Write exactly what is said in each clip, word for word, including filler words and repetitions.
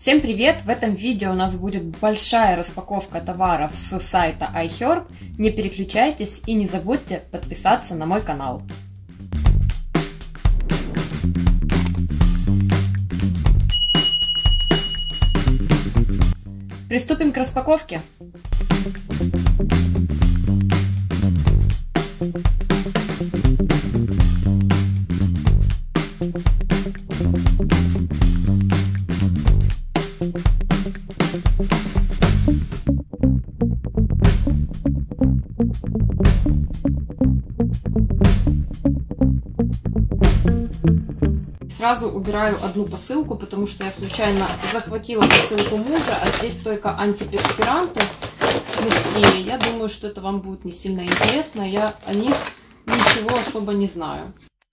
Всем привет! В этом видео у нас будет большая распаковка товаров с сайта iHerb. Не переключайтесь и не забудьте подписаться на мой канал. Приступим к распаковке. Сразу убираю одну посылку, потому что я случайно захватила посылку мужа, а здесь только антиперспиранты мужские. Я думаю, что это вам будет не сильно интересно, я о них ничего особо не знаю.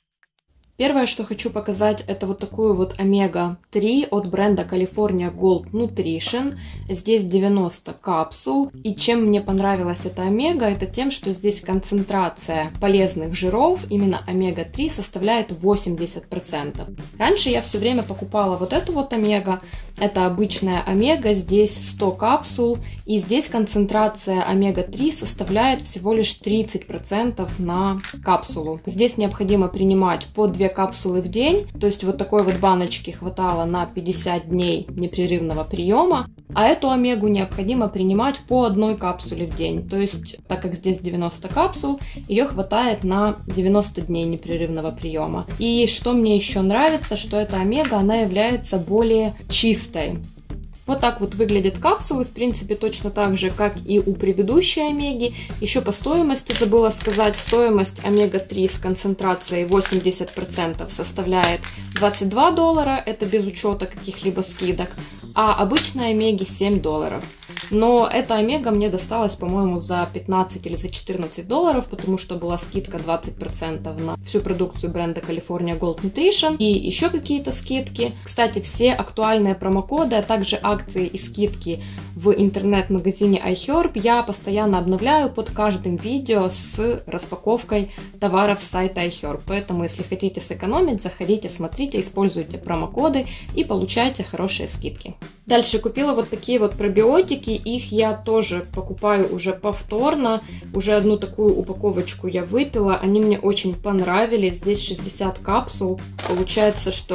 Первое, что хочу показать, это вот такую вот омега три от бренда California Gold Nutrition. Здесь девяносто капсул. И чем мне понравилась эта омега, это тем, что здесь концентрация полезных жиров, именно омега три, составляет восемьдесят процентов. Раньше я все время покупала вот эту вот омега. Это обычная омега, здесь сто капсул. И здесь концентрация омега три составляет всего лишь тридцать процентов на капсулу. Здесь необходимо принимать по две капсулы в день, то есть вот такой вот баночки хватало на пятьдесят дней непрерывного приема, а эту омегу необходимо принимать по одной капсуле в день, то есть так как здесь девяносто капсул, ее хватает на девяносто дней непрерывного приема. И что мне еще нравится, что эта омега, она является более чистой. Вот так вот выглядят капсулы, в принципе, точно так же, как и у предыдущей омеги. Еще по стоимости забыла сказать, стоимость омега три с концентрацией восемьдесят процентов составляет двадцать два доллара, это без учета каких-либо скидок, а обычной омеги семь долларов. Но эта омега мне досталась, по-моему, за пятнадцать или за четырнадцать долларов, потому что была скидка двадцать процентов на всю продукцию бренда California Gold Nutrition и еще какие-то скидки. Кстати, все актуальные промокоды, а также акции и скидки в интернет-магазине iHerb я постоянно обновляю под каждым видео с распаковкой товаров с сайта iHerb. Поэтому, если хотите сэкономить, заходите, смотрите, используйте промокоды и получайте хорошие скидки. Дальше купила вот такие вот пробиотики, их я тоже покупаю уже повторно, уже одну такую упаковочку я выпила, они мне очень понравились, здесь шестьдесят капсул, получается, что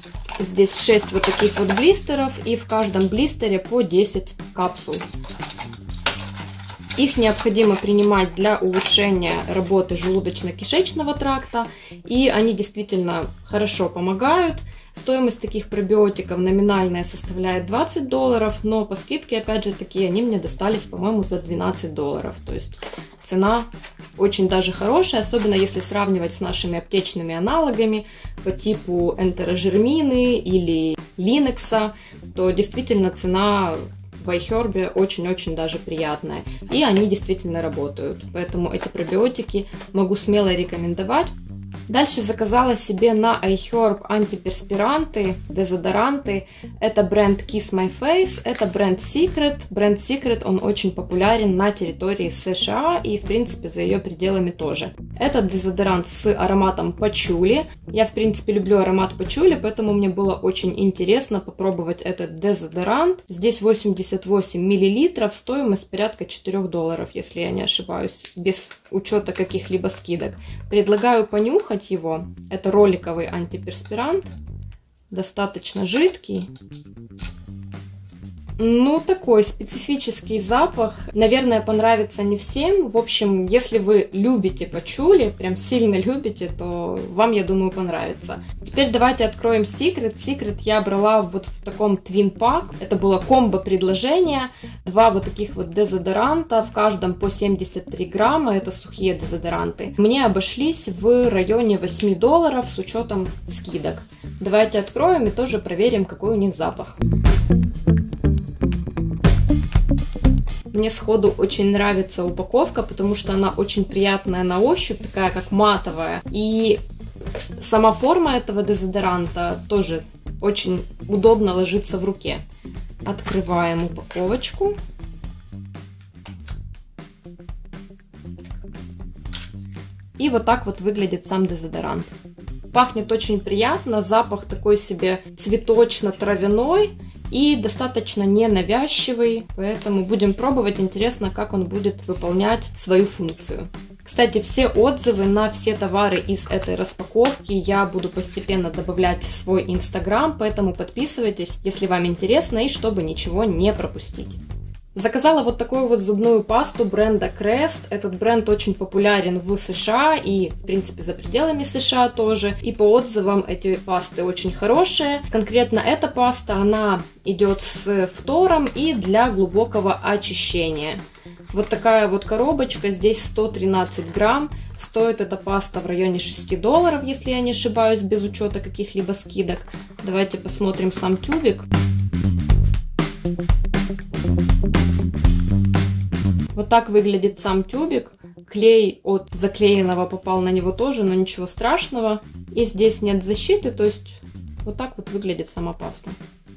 здесь шесть вот таких вот блистеров и в каждом блистере по десять капсул. Их необходимо принимать для улучшения работы желудочно-кишечного тракта, и они действительно хорошо помогают. Стоимость таких пробиотиков номинальная составляет двадцать долларов, но по скидке, опять же таки, они мне достались, по-моему, за двенадцать долларов. То есть цена очень даже хорошая, особенно если сравнивать с нашими аптечными аналогами по типу энтерожермины или линекса, то действительно цена в iHerb очень-очень даже приятная. И они действительно работают. Поэтому эти пробиотики могу смело рекомендовать. Дальше заказала себе на iHerb антиперспиранты, дезодоранты. Это бренд Kiss My Face, это бренд Secret. Бренд Secret, он очень популярен на территории США и, в принципе, за ее пределами тоже. Это дезодорант с ароматом пачули. Я, в принципе, люблю аромат пачули, поэтому мне было очень интересно попробовать этот дезодорант. Здесь восемьдесят восемь миллилитров, стоимость порядка четырёх долларов, если я не ошибаюсь, без учета каких-либо скидок. Предлагаю понюхать его. Это роликовый антиперспирант, достаточно жидкий. Ну, такой специфический запах. Наверное, понравится не всем. В общем, если вы любите пачули, прям сильно любите, то вам, я думаю, понравится. Теперь давайте откроем Secret. Secret я брала вот в таком Twin Pack. Это было комбо-предложение. Два вот таких вот дезодоранта, в каждом по семьдесят три грамма. Это сухие дезодоранты. Мне обошлись в районе восьми долларов с учетом скидок. Давайте откроем и тоже проверим, какой у них запах. Мне сходу очень нравится упаковка, потому что она очень приятная на ощупь, такая как матовая. И сама форма этого дезодоранта тоже очень удобно ложится в руке. Открываем упаковочку. И вот так вот выглядит сам дезодорант. Пахнет очень приятно, запах такой себе цветочно-травяной. и достаточно ненавязчивый, поэтому будем пробовать. Интересно, как он будет выполнять свою функцию. Кстати, все отзывы на все товары из этой распаковки я буду постепенно добавлять в свой инстаграм, поэтому подписывайтесь, если вам интересно, и чтобы ничего не пропустить. Заказала вот такую вот зубную пасту бренда Crest. Этот бренд очень популярен в США и, в принципе, за пределами США тоже. И по отзывам эти пасты очень хорошие. Конкретно эта паста, она идет с фтором и для глубокого очищения. Вот такая вот коробочка, здесь сто тринадцать грамм. Стоит эта паста в районе шести долларов, если я не ошибаюсь, без учета каких-либо скидок. Давайте посмотрим сам тюбик. Вот так выглядит сам тюбик. Клей от заклеенного попал на него тоже, но ничего страшного. И здесь нет защиты, то есть вот так вот выглядит сама паста.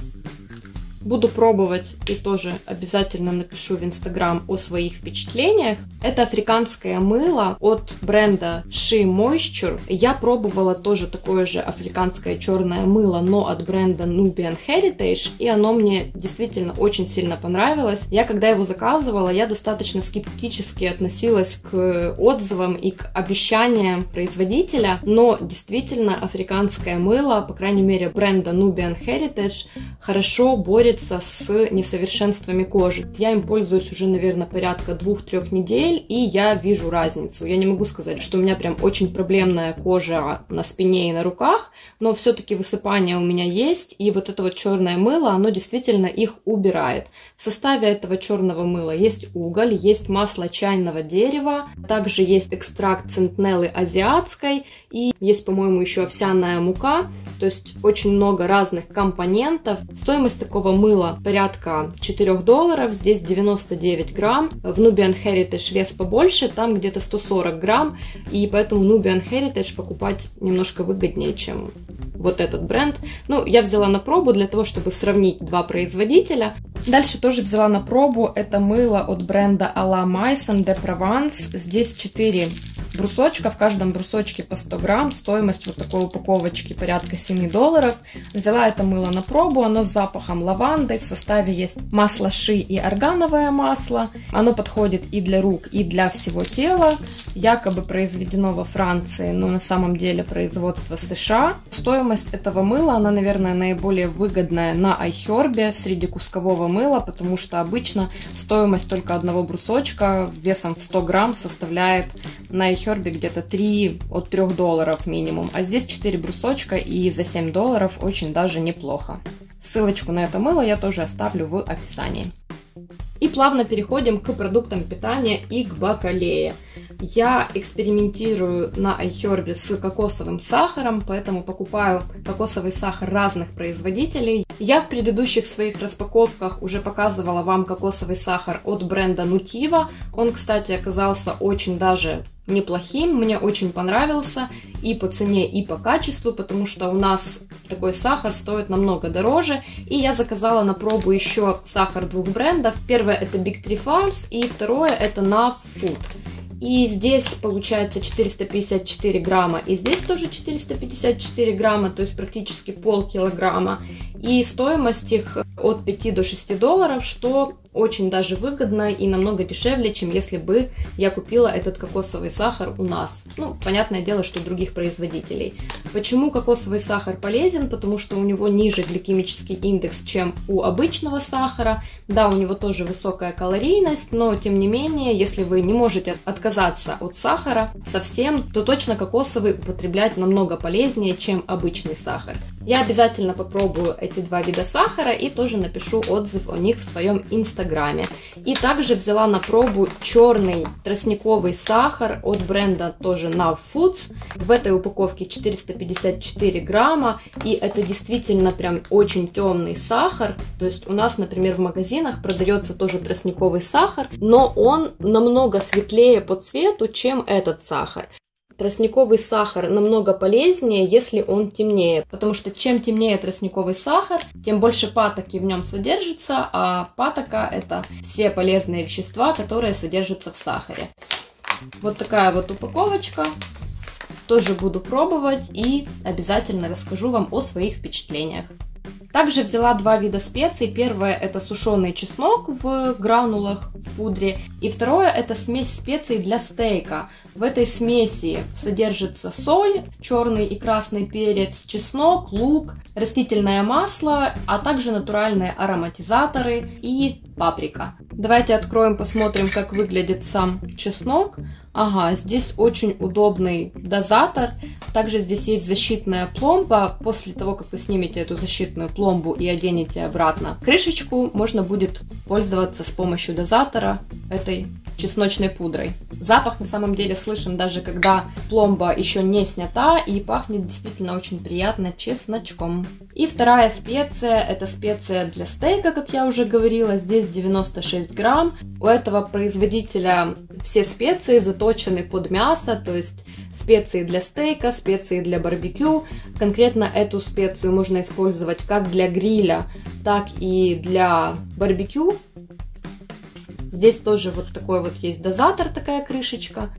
Буду пробовать и тоже обязательно напишу в инстаграм о своих впечатлениях. Это африканское мыло от бренда She Moisture. Я пробовала тоже такое же африканское черное мыло, но от бренда Nubian Heritage, и оно мне действительно очень сильно понравилось. Я когда его заказывала, я достаточно скептически относилась к отзывам и к обещаниям производителя, но действительно африканское мыло, по крайней мере бренда Nubian Heritage, хорошо борется с несовершенствами кожи. Я им пользуюсь уже, наверное, порядка двух-трех недель, и я вижу разницу. Я не могу сказать, что у меня прям очень проблемная кожа на спине и на руках, но все-таки высыпания у меня есть, и вот это вот черное мыло, оно действительно их убирает. В составе этого черного мыла есть уголь, есть масло чайного дерева, также есть экстракт центнеллы азиатской, и есть, по-моему, еще овсяная мука, то есть очень много разных компонентов. Стоимость такого мыла порядка четырёх долларов, здесь девяносто девять грамм. В Nubian Heritage вес побольше, там где-то сто сорок грамм, и поэтому Nubian Heritage покупать немножко выгоднее, чем вот этот бренд. Ну, я взяла на пробу для того, чтобы сравнить два производителя. Дальше тоже взяла на пробу это мыло от бренда A La Maison de Provence. Здесь четыре брусочка, в каждом брусочке по сто грамм. Стоимость вот такой упаковочки порядка семи долларов. Взяла это мыло на пробу, оно с запахом лаванды. В составе есть масло ши и органовое масло. Оно подходит и для рук, и для всего тела. Якобы произведено во Франции, но на самом деле производство США. Стоимость этого мыла, она, наверное, наиболее выгодная на iHerb среди кускового мыла, потому что обычно стоимость только одного брусочка весом в сто грамм составляет на iHerb где-то три от трёх долларов минимум, а здесь четыре брусочка и за семь долларов очень даже неплохо. Ссылочку на это мыло я тоже оставлю в описании. И плавно переходим к продуктам питания и к бакалее. Я экспериментирую на iHerb с кокосовым сахаром, поэтому покупаю кокосовый сахар разных производителей. Я в предыдущих своих распаковках уже показывала вам кокосовый сахар от бренда Nutiva. Он, кстати, оказался очень даже неплохим, мне очень понравился и по цене, и по качеству, потому что у нас такой сахар стоит намного дороже. И я заказала на пробу еще сахар двух брендов. Первое это Big Tree Farms, и второе это Nav Food. И здесь получается четыреста пятьдесят четыре грамма, и здесь тоже четыреста пятьдесят четыре грамма, то есть практически полкилограмма. И стоимость их от пяти до шести долларов, что очень даже выгодно и намного дешевле, чем если бы я купила этот кокосовый сахар у нас. Ну, понятное дело, что у других производителей. Почему кокосовый сахар полезен? Потому что у него ниже гликемический индекс, чем у обычного сахара. Да, у него тоже высокая калорийность, но тем не менее, если вы не можете отказаться от сахара совсем, то точно кокосовый употреблять намного полезнее, чем обычный сахар. Я обязательно попробую эти два вида сахара и тоже напишу отзыв о них в своем инстаграме. И также взяла на пробу черный тростниковый сахар от бренда тоже Nav Foods. В этой упаковке четыреста пятьдесят четыре грамма, и это действительно прям очень темный сахар. То есть у нас, например, в магазинах продается тоже тростниковый сахар, но он намного светлее по цвету, чем этот сахар. Тростниковый сахар намного полезнее, если он темнее, потому что чем темнее тростниковый сахар, тем больше патоки в нем содержится, а патока — это все полезные вещества, которые содержатся в сахаре. Вот такая вот упаковочка. Тоже буду пробовать и обязательно расскажу вам о своих впечатлениях. Также взяла два вида специй. Первое это сушеный чеснок в гранулах, в пудре. И второе это смесь специй для стейка. В этой смеси содержится соль, черный и красный перец, чеснок, лук, растительное масло, а также натуральные ароматизаторы и паприка. Давайте откроем, посмотрим, как выглядит сам чеснок. Ага, здесь очень удобный дозатор. Также здесь есть защитная пломба. После того, как вы снимете эту защитную пломбу и оденете обратно крышечку, можно будет пользоваться с помощью дозатора этой чесночной пудрой. Запах на самом деле слышен даже когда пломба еще не снята, и пахнет действительно очень приятно чесночком. И вторая специя, это специя для стейка, как я уже говорила, здесь девяносто шесть грамм. У этого производителя все специи заточены под мясо, то есть специи для стейка, специи для барбекю. Конкретно эту специю можно использовать как для гриля, так и для барбекю. Здесь тоже вот такой вот есть дозатор, такая крышечка.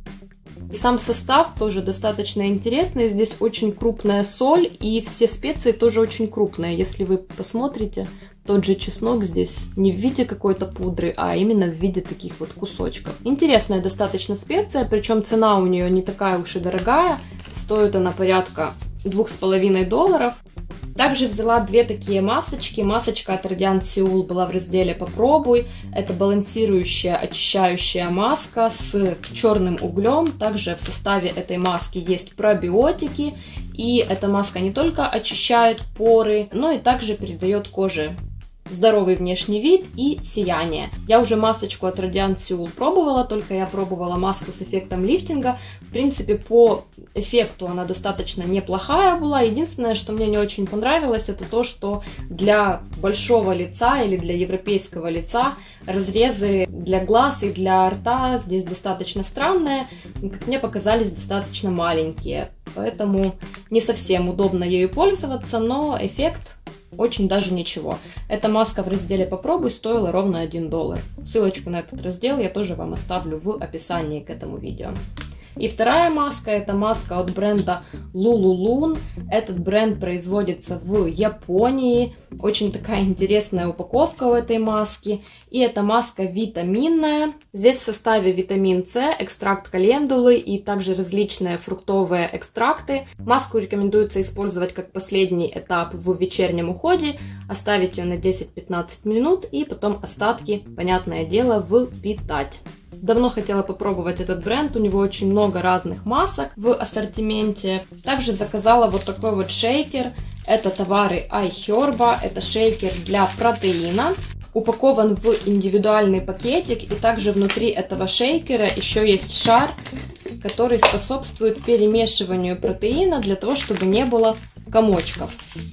Сам состав тоже достаточно интересный. Здесь очень крупная соль, и все специи тоже очень крупные. Если вы посмотрите, тот же чеснок здесь не в виде какой-то пудры, а именно в виде таких вот кусочков. Интересная достаточно специя, причем цена у нее не такая уж и дорогая. Стоит она порядка двух с половиной долларов. Также взяла две такие масочки. Масочка от Radiant Seoul была в разделе «Попробуй». Это балансирующая, очищающая маска с черным углем. Также в составе этой маски есть пробиотики. И эта маска не только очищает поры, но и также придает коже здоровый внешний вид и сияние. Я уже масочку от Radiant Seoul пробовала, только я пробовала маску с эффектом лифтинга. В принципе, по эффекту она достаточно неплохая была. Единственное, что мне не очень понравилось, это то, что для большого лица или для европейского лица разрезы для глаз и для рта здесь достаточно странные. Как мне показались, достаточно маленькие. Поэтому не совсем удобно ею пользоваться, но эффект очень даже ничего. Эта маска в разделе «Попробуй» стоила ровно один доллар. Ссылочку на этот раздел я тоже вам оставлю в описании к этому видео. И вторая маска, это маска от бренда Lululun. Этот бренд производится в Японии. Очень такая интересная упаковка у этой маски. И эта маска витаминная. Здесь в составе витамин С, экстракт календулы и также различные фруктовые экстракты. Маску рекомендуется использовать как последний этап в вечернем уходе. Оставить ее на десять-пятнадцать минут и потом остатки, понятное дело, впитать. Давно хотела попробовать этот бренд, у него очень много разных масок в ассортименте. Также заказала вот такой вот шейкер, это товары iHerb, это шейкер для протеина. Упакован в индивидуальный пакетик, и также внутри этого шейкера еще есть шар, который способствует перемешиванию протеина для того, чтобы не было комочков.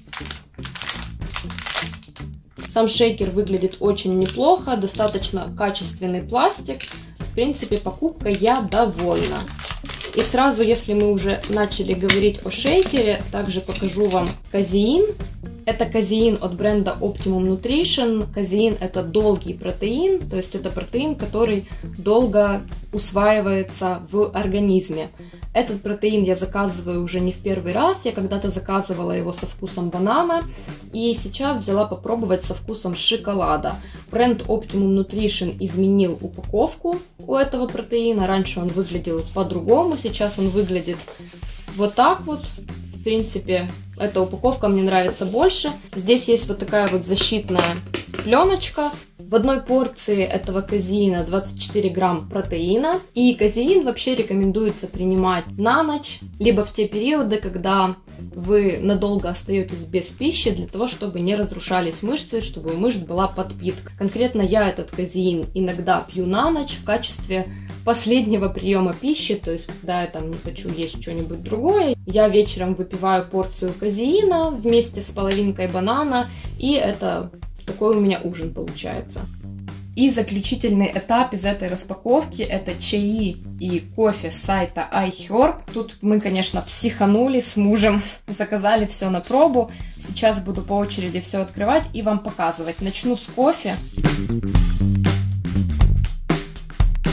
Сам шейкер выглядит очень неплохо, достаточно качественный пластик. В принципе, покупкой я довольна. И сразу, если мы уже начали говорить о шейкере, также покажу вам казеин. Это казеин от бренда Optimum Nutrition. Казеин это долгий протеин, то есть это протеин, который долго усваивается в организме. Этот протеин я заказываю уже не в первый раз, я когда-то заказывала его со вкусом банана, и сейчас взяла попробовать со вкусом шоколада. Бренд Optimum Nutrition изменил упаковку у этого протеина, раньше он выглядел по-другому, сейчас он выглядит вот так вот. В принципе, эта упаковка мне нравится больше. Здесь есть вот такая вот защитная пленочка. В одной порции этого казеина двадцать четыре грамм протеина. И казеин вообще рекомендуется принимать на ночь, либо в те периоды, когда вы надолго остаетесь без пищи, для того, чтобы не разрушались мышцы, чтобы у мышц была подпитка. Конкретно я этот казеин иногда пью на ночь в качестве последнего приема пищи, то есть когда я там не хочу есть что-нибудь другое, я вечером выпиваю порцию казеина вместе с половинкой банана, и это такой у меня ужин получается. И заключительный этап из этой распаковки — это чаи и кофе с сайта iHerb. Тут мы, конечно, психанули с мужем, заказали все на пробу. Сейчас буду по очереди все открывать и вам показывать. Начну с кофе.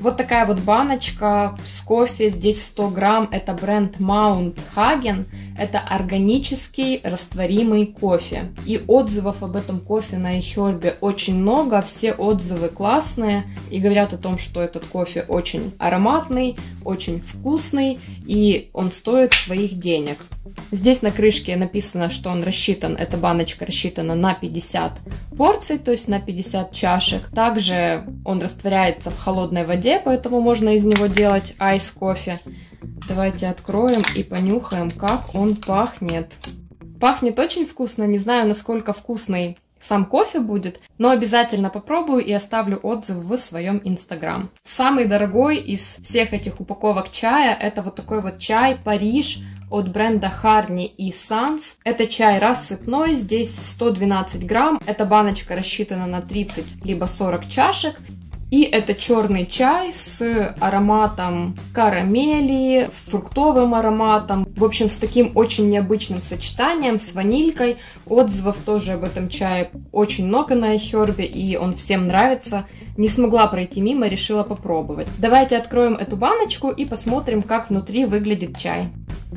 Вот такая вот баночка с кофе, здесь сто грамм, это бренд Mount Hagen, это органический растворимый кофе. И отзывов об этом кофе на iHerb очень много, все отзывы классные и говорят о том, что этот кофе очень ароматный, очень вкусный и он стоит своих денег. Здесь на крышке написано, что он рассчитан, эта баночка рассчитана на пятьдесят порций, то есть на пятьдесят чашек. Также он растворяется в холодной воде, поэтому можно из него делать айс-кофе. Давайте откроем и понюхаем, как он пахнет. Пахнет очень вкусно, не знаю, насколько вкусный сам кофе будет, но обязательно попробую и оставлю отзыв в своем инстаграм. Самый дорогой из всех этих упаковок чая это вот такой вот чай Париж от бренда Harney и Sons. Это чай рассыпной, здесь сто двенадцать грамм, эта баночка рассчитана на тридцать либо сорок чашек. И это черный чай с ароматом карамели, фруктовым ароматом. В общем, с таким очень необычным сочетанием, с ванилькой. Отзывов тоже об этом чае очень много на iHerb, и он всем нравится. Не смогла пройти мимо, решила попробовать. Давайте откроем эту баночку и посмотрим, как внутри выглядит чай.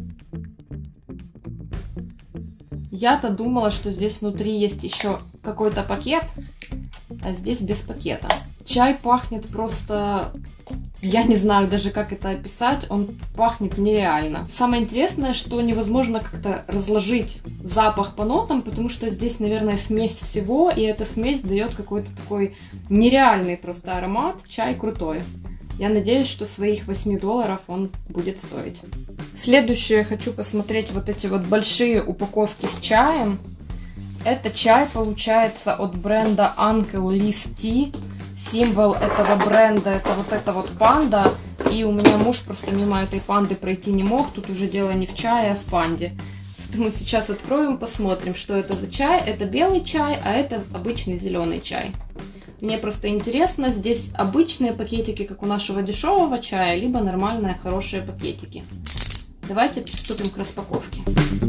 Я-то думала, что здесь внутри есть еще какой-то пакет, а здесь без пакета. Чай пахнет просто... Я не знаю даже, как это описать. Он пахнет нереально. Самое интересное, что невозможно как-то разложить запах по нотам, потому что здесь, наверное, смесь всего, и эта смесь дает какой-то такой нереальный просто аромат. Чай крутой. Я надеюсь, что своих восемь долларов он будет стоить. Следующее, хочу посмотреть вот эти вот большие упаковки с чаем. Это чай, получается, от бренда Uncle Lee's Tea. Символ этого бренда это вот эта вот панда. И у меня муж просто мимо этой панды пройти не мог. Тут уже дело не в чае, а в панде. Поэтому сейчас откроем, посмотрим, что это за чай. Это белый чай, а это обычный зеленый чай. Мне просто интересно, здесь обычные пакетики, как у нашего дешевого чая, либо нормальные, хорошие пакетики. Давайте приступим к распаковке.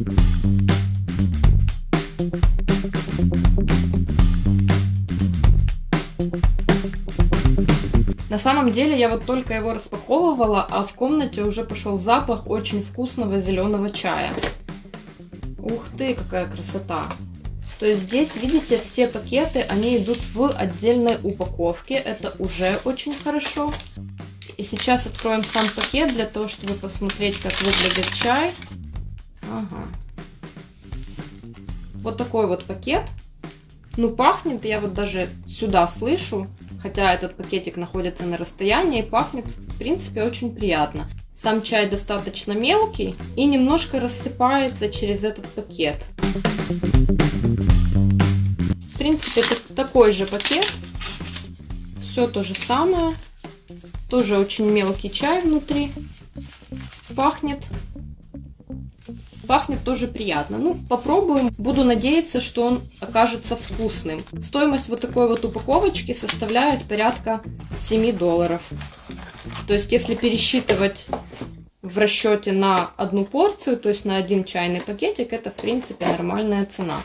На самом деле я вот только его распаковывала, а в комнате уже пошел запах очень вкусного зеленого чая. Ух ты, какая красота! То есть здесь, видите, все пакеты, они идут в отдельной упаковке. Это уже очень хорошо. И сейчас откроем сам пакет для того, чтобы посмотреть, как выглядит чай. Ага. Вот такой вот пакет. Ну, пахнет, я вот даже сюда слышу. Хотя этот пакетик находится на расстоянии, пахнет, в принципе, очень приятно. Сам чай достаточно мелкий и немножко рассыпается через этот пакет. В принципе, это такой же пакет. Все то же самое. Тоже очень мелкий чай внутри. Пахнет. Пахнет тоже приятно. Ну, попробуем. Буду надеяться, что он окажется вкусным. Стоимость вот такой вот упаковочки составляет порядка семи долларов. То есть, если пересчитывать в расчете на одну порцию, то есть на один чайный пакетик, это, в принципе, нормальная цена.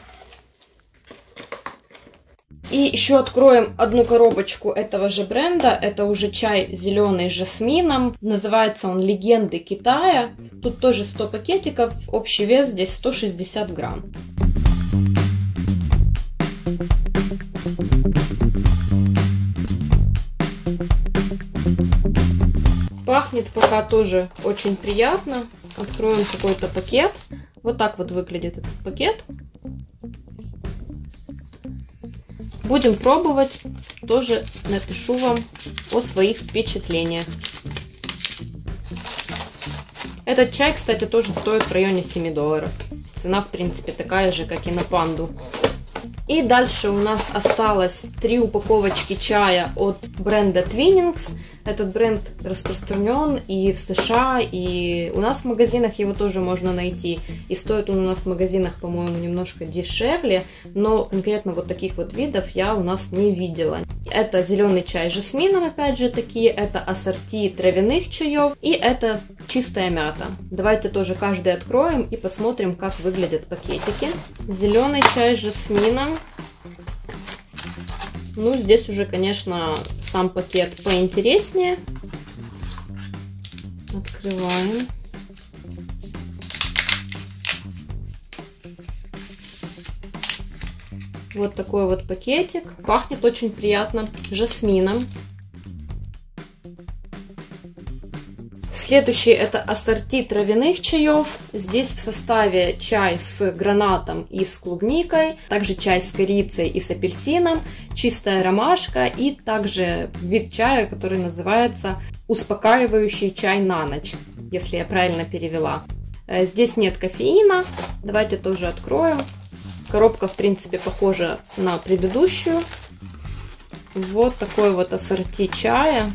И еще откроем одну коробочку этого же бренда. Это уже чай зеленый с жасмином. Называется он «Легенды Китая». Тут тоже сто пакетиков. Общий вес здесь сто шестьдесят грамм. Пахнет пока тоже очень приятно. Откроем какой-то пакет. Вот так вот выглядит этот пакет. Будем пробовать, тоже напишу вам о своих впечатлениях. Этот чай, кстати, тоже стоит в районе семи долларов. Цена, в принципе, такая же, как и на панду. И дальше у нас осталось три упаковочки чая от бренда Twinings. Этот бренд распространен и в США, и у нас в магазинах его тоже можно найти. И стоит он у нас в магазинах, по-моему, немножко дешевле, но конкретно вот таких вот видов я у нас не видела. Это зеленый чай с жасмином, опять же таки, это ассорти травяных чаев, и это чистая мята. Давайте тоже каждый откроем и посмотрим, как выглядят пакетики. Зеленый чай с жасмином. Ну, здесь уже, конечно, сам пакет поинтереснее. Открываем. Вот такой вот пакетик. Пахнет очень приятно жасмином. Следующий это ассорти травяных чаев. Здесь в составе чай с гранатом и с клубникой, также чай с корицей и с апельсином, чистая ромашка и также вид чая, который называется успокаивающий чай на ночь, если я правильно перевела. Здесь нет кофеина. Давайте тоже откроем. Коробка, в принципе, похожа на предыдущую. Вот такой вот ассорти чая.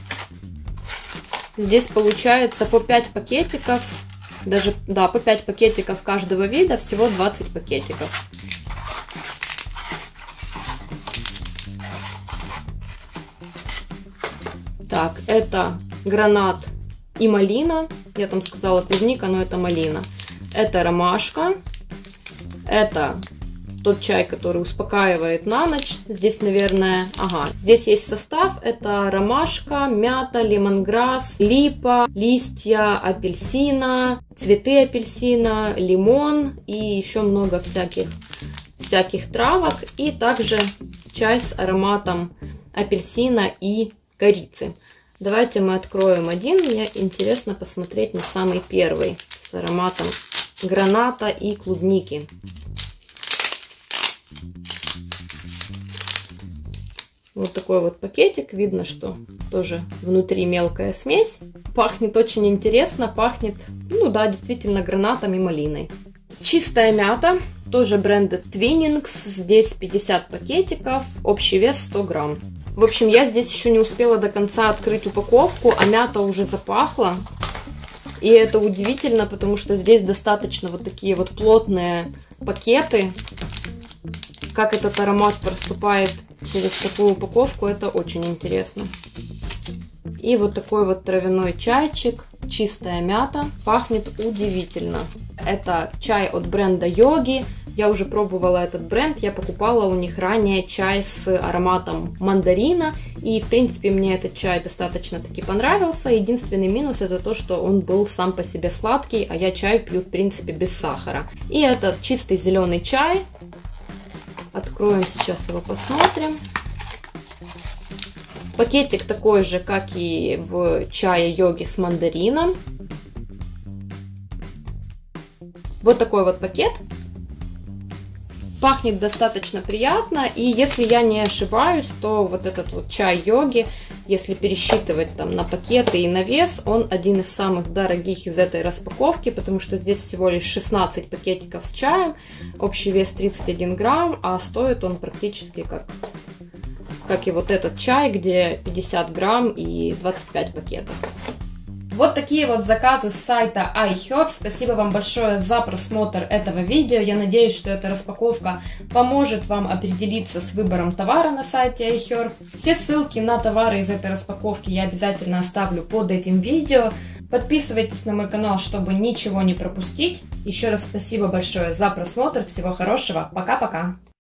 Здесь получается по пять пакетиков. Даже, да, по пять пакетиков каждого вида. Всего двадцать пакетиков. Так, это гранат и малина. Я там сказала клубника, но это малина. Это ромашка. Это тот чай, который успокаивает на ночь. Здесь, наверное, ага, здесь есть состав. Это ромашка, мята, лемонграсс, липа, листья апельсина, цветы апельсина, лимон и еще много всяких, всяких травок. И также чай с ароматом апельсина и корицы. Давайте мы откроем один. Мне интересно посмотреть на самый первый с ароматом граната и клубники. Вот такой вот пакетик. Видно, что тоже внутри мелкая смесь. Пахнет очень интересно. Пахнет, ну да, действительно гранатом и малиной. Чистая мята. Тоже бренда Twinings. Здесь пятьдесят пакетиков. Общий вес сто грамм. В общем, я здесь еще не успела до конца открыть упаковку, а мята уже запахла. И это удивительно, потому что здесь достаточно вот такие вот плотные пакеты. Как этот аромат проступает через такую упаковку, это очень интересно. И вот такой вот травяной чайчик, чистая мята, пахнет удивительно. Это чай от бренда Йоги. Я уже пробовала этот бренд, я покупала у них ранее чай с ароматом мандарина. И, в принципе, мне этот чай достаточно таки понравился. Единственный минус это то, что он был сам по себе сладкий, а я чай пью, в принципе, без сахара. И это чистый зеленый чай. Откроем сейчас его, посмотрим. Пакетик такой же, как и в чае Йоги с мандарином. Вот такой вот пакет. Пахнет достаточно приятно, и если я не ошибаюсь, то вот этот вот чай Йоги, если пересчитывать там на пакеты и на вес, он один из самых дорогих из этой распаковки, потому что здесь всего лишь шестнадцать пакетиков с чаем, общий вес тридцать один грамм, а стоит он практически как, как и вот этот чай, где пятьдесят грамм и двадцать пять пакетов. Вот такие вот заказы с сайта iHerb. Спасибо вам большое за просмотр этого видео. Я надеюсь, что эта распаковка поможет вам определиться с выбором товара на сайте iHerb. Все ссылки на товары из этой распаковки я обязательно оставлю под этим видео. Подписывайтесь на мой канал, чтобы ничего не пропустить. Еще раз спасибо большое за просмотр. Всего хорошего. Пока-пока.